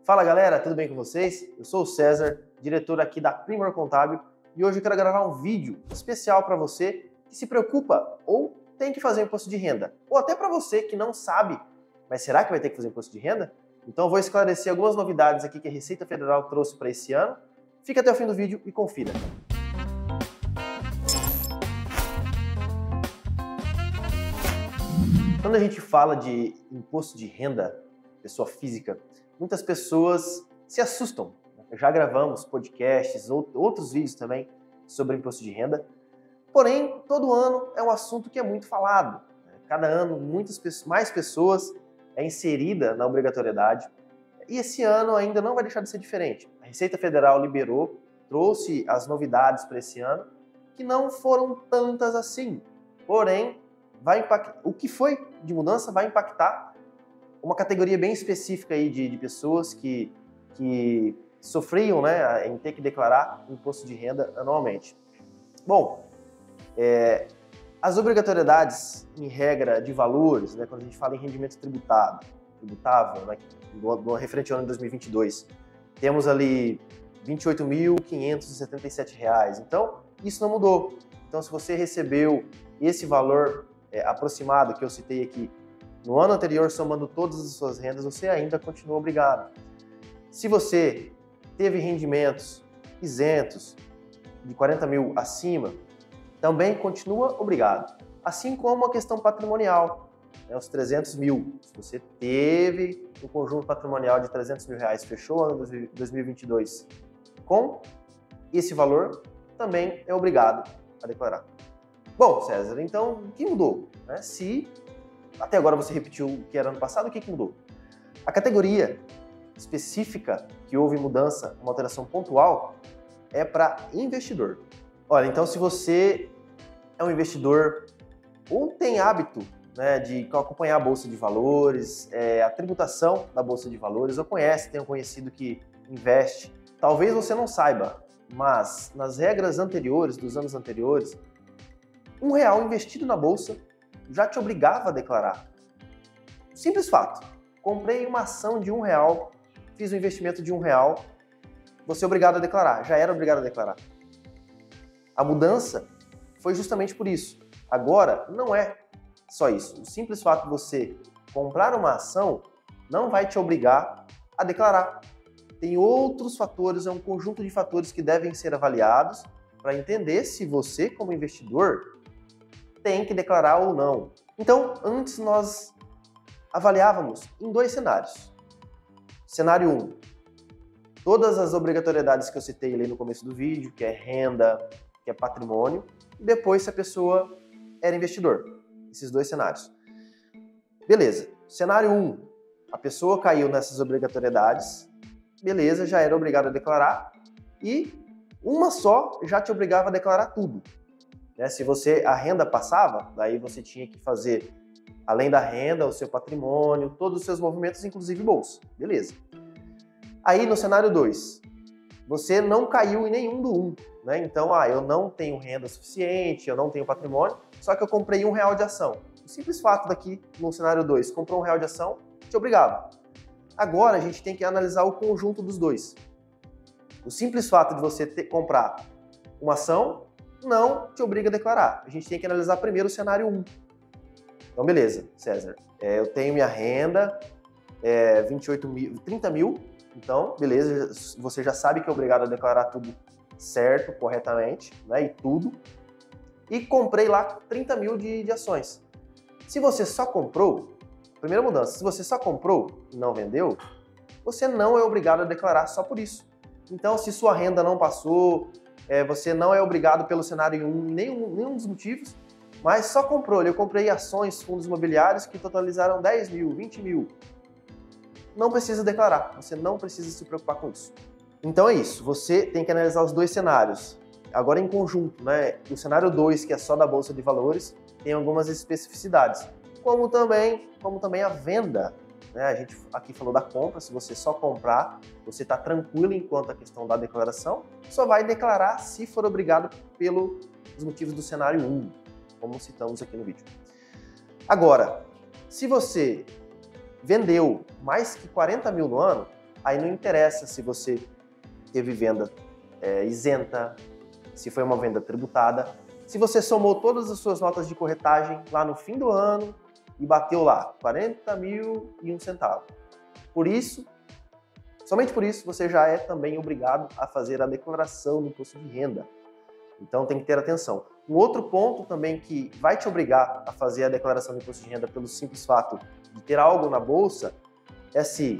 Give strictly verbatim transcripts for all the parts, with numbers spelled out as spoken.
Fala galera, tudo bem com vocês? Eu sou o César, diretor aqui da Primor Contábil, e hoje eu quero gravar um vídeo especial para você que se preocupa ou tem que fazer imposto de renda, ou até para você que não sabe, mas será que vai ter que fazer imposto de renda? Então eu vou esclarecer algumas novidades aqui que a Receita Federal trouxe para esse ano. Fica até o fim do vídeo e confira. Quando a gente fala de imposto de renda, pessoa física, muitas pessoas se assustam. Já gravamos podcasts, outros vídeos também sobre imposto de renda. Porém, todo ano é um assunto que é muito falado. Cada ano, muitas mais pessoas é inserida na obrigatoriedade. E esse ano ainda não vai deixar de ser diferente. A Receita Federal liberou, trouxe as novidades para esse ano, que não foram tantas assim. Porém, vai impactar, o que foi de mudança vai impactar uma categoria bem específica aí de, de pessoas que, que sofriam, né, em ter que declarar imposto de renda anualmente. Bom, é, as obrigatoriedades em regra de valores, né, quando a gente fala em rendimento tributado, tributável, né, do, do referente ao ano de dois mil e vinte e dois, temos ali vinte e oito mil quinhentos e setenta e sete reais. Então, isso não mudou. Então, se você recebeu esse valor é, aproximado que eu citei aqui no ano anterior, somando todas as suas rendas, você ainda continua obrigado. Se você teve rendimentos isentos de quarenta mil acima, também continua obrigado. Assim como a questão patrimonial, né, os trezentos mil. Se você teve um conjunto patrimonial de trezentos mil reais, fechou o ano de dois mil e vinte e dois com esse valor, também é obrigado a declarar. Bom, César, então o que mudou? Né? Se até agora você repetiu o que era ano passado, o que, que mudou? A categoria específica que houve mudança, uma alteração pontual, é para investidor. Olha, então se você é um investidor ou tem hábito, né, de acompanhar a Bolsa de Valores, é, a tributação da Bolsa de Valores, ou conhece, tem um conhecido que investe, talvez você não saiba, mas nas regras anteriores, dos anos anteriores, um real investido na Bolsa já te obrigava a declarar. Simples fato. Comprei uma ação de um real, fiz um investimento de um real, você é obrigado a declarar, já era obrigado a declarar. A mudança foi justamente por isso. Agora, não é só isso. O simples fato de você comprar uma ação não vai te obrigar a declarar. Tem outros fatores, é um conjunto de fatores que devem ser avaliados para entender se você, como investidor, tem que declarar ou não. Então, antes nós avaliávamos em dois cenários. Cenário um, todas as obrigatoriedades que eu citei ali no começo do vídeo, que é renda, que é patrimônio, e depois se a pessoa era investidor. Esses dois cenários. Beleza. Cenário um, a pessoa caiu nessas obrigatoriedades, beleza, já era obrigado a declarar, e uma só já te obrigava a declarar tudo. Né? Se você, a renda passava, daí você tinha que fazer, além da renda, o seu patrimônio, todos os seus movimentos, inclusive bolsa. Beleza. Aí no cenário dois, você não caiu em nenhum do um. Né? Então, ah, eu não tenho renda suficiente, eu não tenho patrimônio, só que eu comprei um real de ação. O simples fato daqui, no cenário dois, comprou um real de ação, te obrigava. Agora a gente tem que analisar o conjunto dos dois. O simples fato de você ter, comprar uma ação não te obriga a declarar. A gente tem que analisar primeiro o cenário um. Então, beleza, César. É, eu tenho minha renda, é, vinte e oito mil, trinta mil. Então, beleza, você já sabe que é obrigado a declarar tudo certo, corretamente, né? E tudo. E comprei lá trinta mil de, de ações. Se você só comprou, primeira mudança, se você só comprou e não vendeu, você não é obrigado a declarar só por isso. Então, se sua renda não passou, É, você não é obrigado pelo cenário um, nenhum, nenhum dos motivos, mas só comprou. Eu comprei ações, fundos imobiliários que totalizaram dez mil, vinte mil. Não precisa declarar, você não precisa se preocupar com isso. Então é isso, você tem que analisar os dois cenários. Agora em conjunto, né? O cenário dois, que é só da Bolsa de Valores, tem algumas especificidades. Como também, como também a venda. Né? A gente aqui falou da compra, se você só comprar, você está tranquilo enquanto a questão da declaração, só vai declarar se for obrigado pelos motivos do cenário um, como citamos aqui no vídeo. Agora, se você vendeu mais que quarenta mil no ano, aí não interessa se você teve venda é, isenta, se foi uma venda tributada. Se você somou todas as suas notas de corretagem lá no fim do ano e bateu lá quarenta mil e um centavo. Por isso, somente por isso, você já é também obrigado a fazer a declaração do imposto de renda. Então tem que ter atenção. Um outro ponto também que vai te obrigar a fazer a declaração do imposto de renda pelo simples fato de ter algo na bolsa é se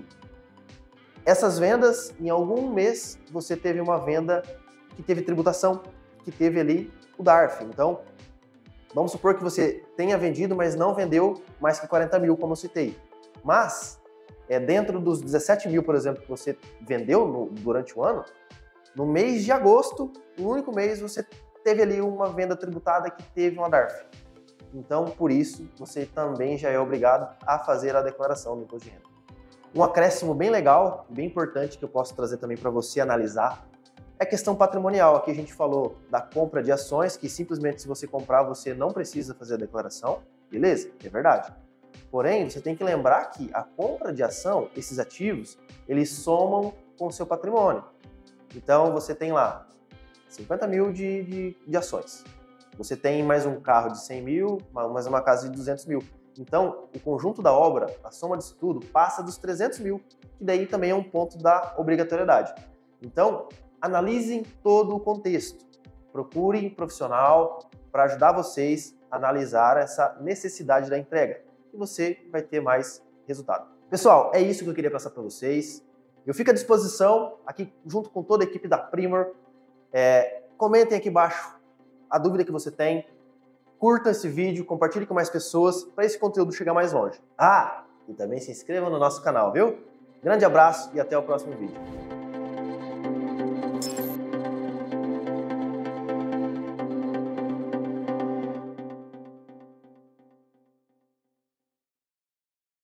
essas vendas, em algum mês, você teve uma venda que teve tributação, que teve ali o D A R F. Então, vamos supor que você tenha vendido, mas não vendeu mais que quarenta mil, como eu citei. Mas, é, dentro dos dezessete mil, por exemplo, que você vendeu no, durante o ano, no mês de agosto, no único mês, você teve ali uma venda tributada que teve uma D A R F. Então, por isso, você também já é obrigado a fazer a declaração do imposto de renda. Um acréscimo bem legal, bem importante, que eu posso trazer também para você analisar, é a questão patrimonial. Aqui a gente falou da compra de ações, que simplesmente se você comprar, você não precisa fazer a declaração. Beleza? É verdade. Porém, você tem que lembrar que a compra de ação, esses ativos, eles somam com o seu patrimônio. Então, você tem lá cinquenta mil de, de, de ações. Você tem mais um carro de cem mil, mais uma casa de duzentos mil. Então, o conjunto da obra, a soma disso tudo, passa dos trezentos mil, que daí também é um ponto da obrigatoriedade. Então, analisem todo o contexto. Procurem um profissional para ajudar vocês a analisar essa necessidade da entrega. E você vai ter mais resultado. Pessoal, é isso que eu queria passar para vocês. Eu fico à disposição, aqui junto com toda a equipe da Primor. É, comentem aqui embaixo a dúvida que você tem. Curta esse vídeo, compartilhe com mais pessoas para esse conteúdo chegar mais longe. Ah, e também se inscreva no nosso canal, viu? Grande abraço e até o próximo vídeo.